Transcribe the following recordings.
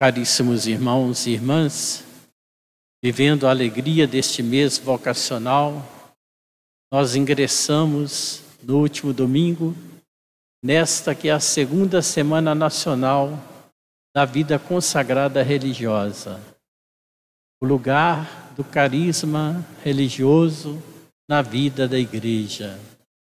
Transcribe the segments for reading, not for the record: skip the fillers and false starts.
Caríssimos irmãos e irmãs, vivendo a alegria deste mês vocacional, nós ingressamos no último domingo, nesta que é a segunda Semana Nacional da Vida Consagrada Religiosa, o lugar do carisma religioso na vida da Igreja.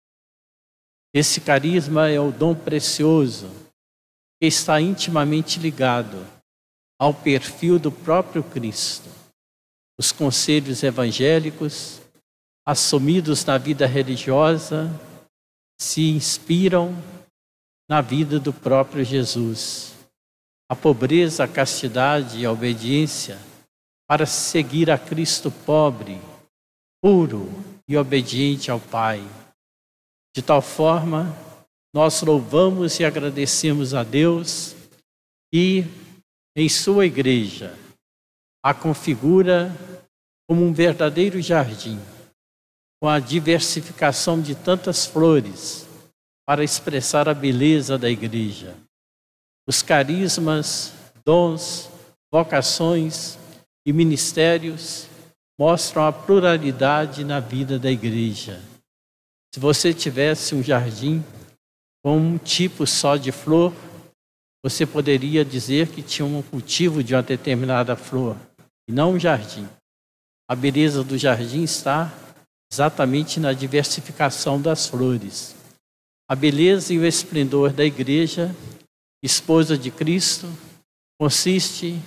Esse carisma é o dom precioso que está intimamente ligado ao perfil do próprio Cristo. Os conselhos evangélicos, assumidos na vida religiosa, se inspiram na vida do próprio Jesus. A pobreza, a castidade e a obediência para seguir a Cristo pobre, puro e obediente ao Pai. De tal forma, nós louvamos e agradecemos a Deus e em sua igreja, a configura como um verdadeiro jardim, com a diversificação de tantas flores para expressar a beleza da igreja. Os carismas, dons, vocações e ministérios mostram a pluralidade na vida da igreja. Se você tivesse um jardim com um tipo só de flor, você poderia dizer que tinha um cultivo de uma determinada flor, e não um jardim. A beleza do jardim está exatamente na diversificação das flores. A beleza e o esplendor da igreja, esposa de Cristo, consiste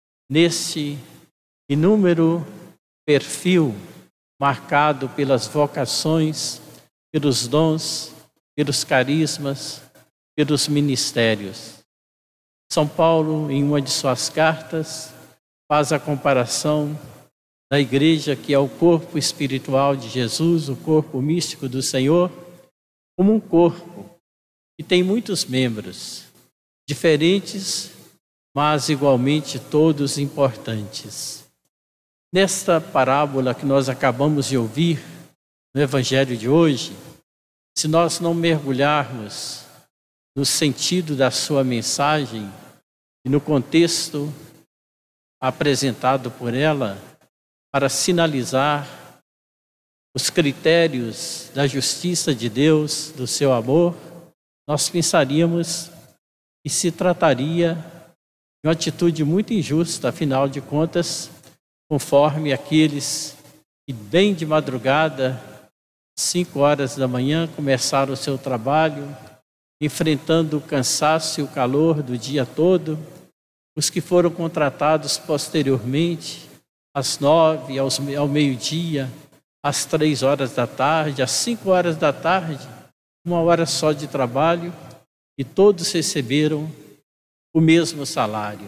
nesse inúmero perfil marcado pelas vocações, pelos dons, pelos carismas, pelos ministérios. São Paulo, em uma de suas cartas, faz a comparação da igreja, que é o corpo espiritual de Jesus, o corpo místico do Senhor, como um corpo que tem muitos membros, diferentes, mas igualmente todos importantes. Nesta parábola que nós acabamos de ouvir, no Evangelho de hoje, se nós não mergulharmos no sentido da sua mensagem e no contexto apresentado por ela para sinalizar os critérios da justiça de Deus, do seu amor, nós pensaríamos que se trataria de uma atitude muito injusta, afinal de contas, conforme aqueles que bem de madrugada, 5 horas da manhã, começaram o seu trabalho, enfrentando o cansaço e o calor do dia todo, os que foram contratados posteriormente, às 9, ao meio-dia, às 3 horas da tarde, às 5 horas da tarde, 1 hora só de trabalho, e todos receberam o mesmo salário.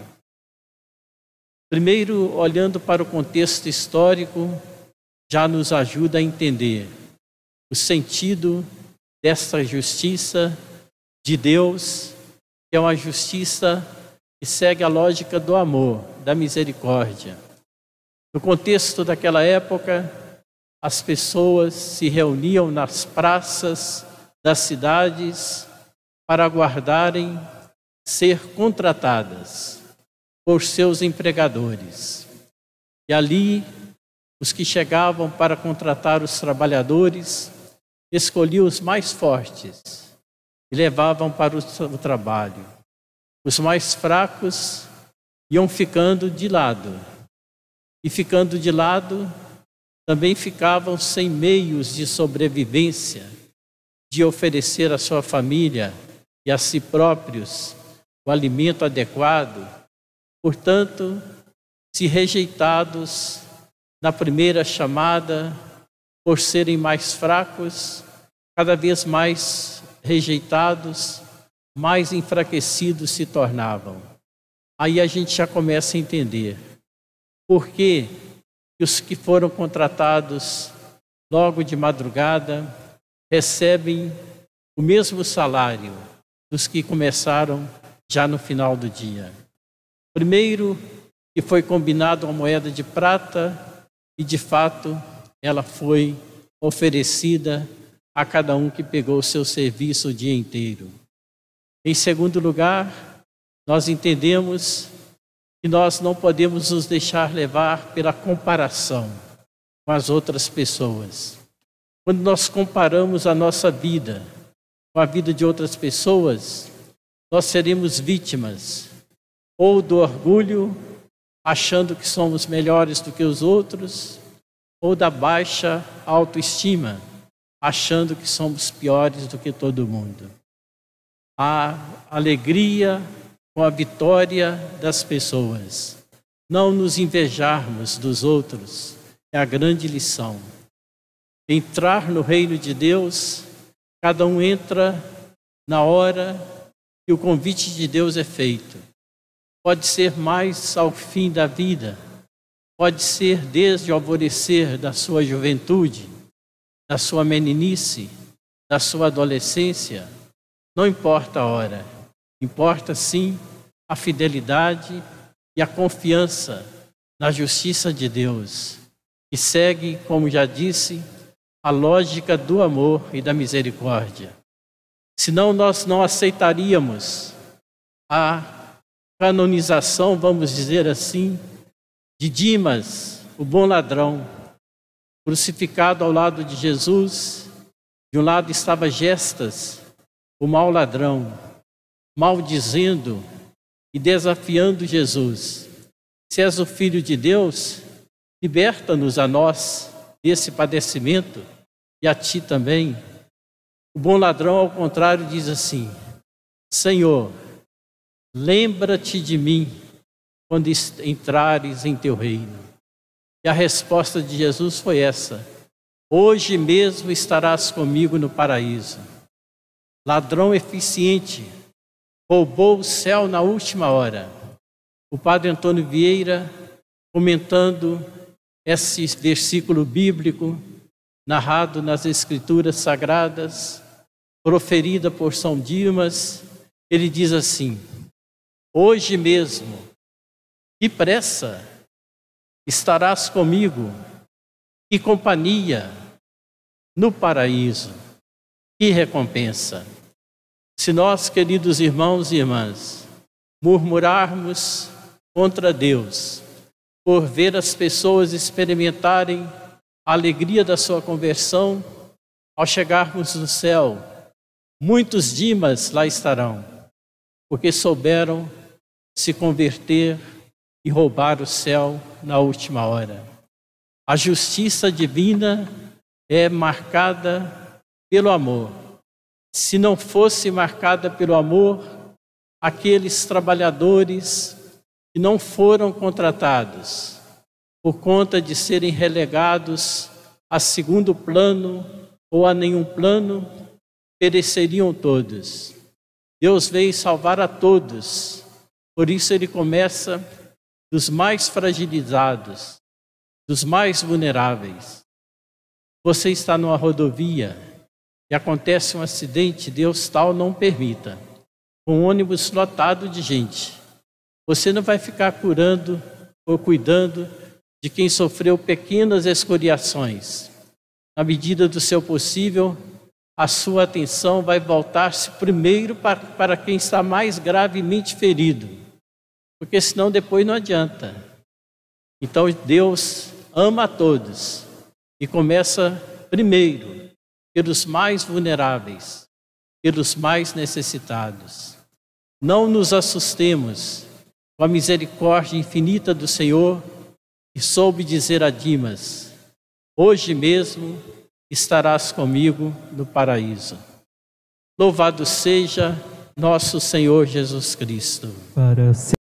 Primeiro, olhando para o contexto histórico, já nos ajuda a entender o sentido desta justiça de Deus, que é uma justiça que segue a lógica do amor, da misericórdia. No contexto daquela época, as pessoas se reuniam nas praças das cidades para aguardarem ser contratadas por seus empregadores. E ali, os que chegavam para contratar os trabalhadores escolhiam os mais fortes e levavam para o trabalho. Os mais fracos iam ficando de lado. E ficando de lado, também ficavam sem meios de sobrevivência, de oferecer à sua família e a si próprios o alimento adequado. Portanto, se rejeitados na primeira chamada, por serem mais fracos, cada vez mais rejeitados, mais enfraquecidos se tornavam. Aí a gente já começa a entender por que os que foram contratados logo de madrugada recebem o mesmo salário dos que começaram já no final do dia. Primeiro, que foi combinado uma moeda de prata e, de fato, ela foi oferecida a cada um que pegou o seu serviço o dia inteiro. Em segundo lugar, nós entendemos que nós não podemos nos deixar levar pela comparação com as outras pessoas. Quando nós comparamos a nossa vida com a vida de outras pessoas, nós seremos vítimas ou do orgulho, achando que somos melhores do que os outros, ou da baixa autoestima, achando que somos piores do que todo mundo. A alegria com a vitória das pessoas, não nos invejarmos dos outros, é a grande lição. Entrar no reino de Deus, cada um entra na hora que o convite de Deus é feito. Pode ser mais ao fim da vida, pode ser desde o alvorecer da sua juventude, da sua meninice, da sua adolescência, não importa a hora, importa sim a fidelidade e a confiança na justiça de Deus, que segue, como já disse, a lógica do amor e da misericórdia. Senão nós não aceitaríamos a canonização, vamos dizer assim, de Dimas, o bom ladrão, crucificado ao lado de Jesus. De um lado estava Gestas, o mau ladrão, maldizendo e desafiando Jesus. Se és o Filho de Deus, liberta-nos a nós desse padecimento e a ti também. O bom ladrão, ao contrário, diz assim: Senhor, lembra-te de mim quando entrares em teu reino. E a resposta de Jesus foi essa: hoje mesmo estarás comigo no paraíso. Ladrão eficiente, roubou o céu na última hora. O padre Antônio Vieira, comentando esse versículo bíblico, narrado nas Escrituras Sagradas, proferida por São Dimas, ele diz assim: hoje mesmo, que pressa, estarás comigo, que companhia, no paraíso, que recompensa. Se nós, queridos irmãos e irmãs, murmurarmos contra Deus, por ver as pessoas experimentarem a alegria da sua conversão, ao chegarmos no céu, muitos Dimas lá estarão, porque souberam se converter e roubar o céu na última hora. A justiça divina é marcada pelo amor. Se não fosse marcada pelo amor, aqueles trabalhadores que não foram contratados, por conta de serem relegados a segundo plano ou a nenhum plano, pereceriam todos. Deus veio salvar a todos, por isso ele começa dos mais fragilizados, dos mais vulneráveis. Você está numa rodovia e acontece um acidente, Deus tal não permita, com um ônibus lotado de gente. Você não vai ficar curando ou cuidando de quem sofreu pequenas escoriações. Na medida do seu possível, a sua atenção vai voltar-se primeiro para quem está mais gravemente ferido, porque senão depois não adianta. Então Deus ama a todos e começa primeiro pelos mais vulneráveis, pelos mais necessitados. Não nos assustemos com a misericórdia infinita do Senhor, que soube dizer a Dimas: hoje mesmo estarás comigo no paraíso. Louvado seja nosso Senhor Jesus Cristo.